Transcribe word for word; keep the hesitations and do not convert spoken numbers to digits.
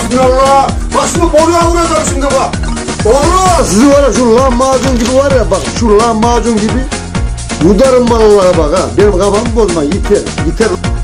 Hasbinallah. Bak şimdi boruya vuracağım şimdi bak. Boru. Sizi var ya şu lahmacun gibi var ya bak şu lahmacun gibi yudarım vallahi bak ha. Benim kafamı bozma yeter yeter.